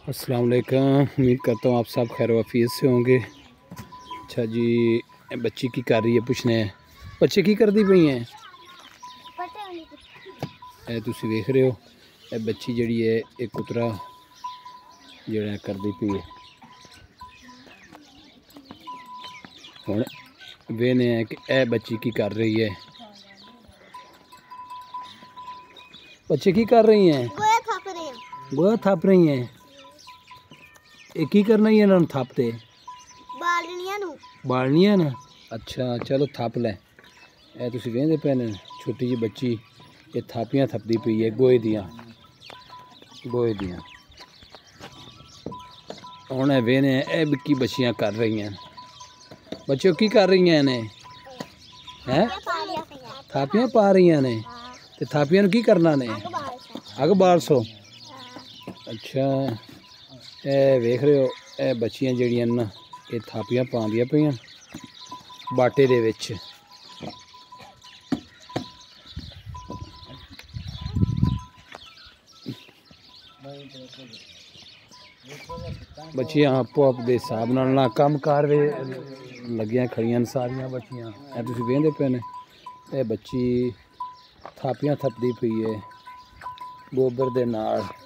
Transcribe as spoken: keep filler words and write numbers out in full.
अस्सलाम वालेकुम। उम्मीद करता हूँ आप सब खैर वाफियत से होंगे। अच्छा जी, बच्ची की कर रही है पूछने बच्चे की कर दी पई हैं ए तुसी देख रहे हो ए बच्ची जड़ी है एक कुतरा जड़ा कर दी पई है। हुण वेने है कि ए बच्ची की कर रही है। बच्चे की कर रही हैं? गोया थाप रही हैं। गोया थाप रही हैं। ਇਹ ਕੀ ਕਰਨਾ ਹੀ ਇਹਨਾਂ ਨੂੰ ਥੱਪ ਤੇ ਬਾਲਣੀਆਂ ਨੂੰ ਬਾਲਣੀਆਂ ਨਾ। ਅੱਛਾ ਚਲੋ ਥੱਪ ਲੈ। ਇਹ ਤੁਸੀਂ ਵੇਖਦੇ ਪਏ ਨੇ ਛੋਟੀ ਜਿਹੀ ਬੱਚੀ ਇਹ ਥਾਪੀਆਂ ਥੱਪਦੀ ਪਈ ਹੈ ਗੋਹੇ ਦੀਆਂ ਗੋਹੇ ਦੀਆਂ। ਹੁਣ ਇਹ ਵੇਖਦੇ ਇਹ ਕੀ ਬੱਚੀਆਂ ਕਰ ਰਹੀਆਂ ਬੱਚੇ ਕੀ ਕਰ ਰਹੀਆਂ ਨੇ ਹੈ ਥਾਪੀਆਂ ਪਾ ਰਹੀਆਂ ਨੇ ਤੇ ਥਾਪੀਆਂ ਨੂੰ ਕੀ ਕਰਨਾ ਨੇ ਅੱਗ ਬਾਲ ਸੋ। अच्छा ए वेख रहे हो ए बच्चियां जड़ियां ना ये थापियां पांदियां पईयां बाटे दे विच। बच्चियां आपो आप दे हिसाब नाल ना कम कार वे लगियां खड़ियां न सारियां बच्चियां। ए तुसीं वेखदे पे ने ए बच्ची थापियां थपदी पई है गोबर दे नाल।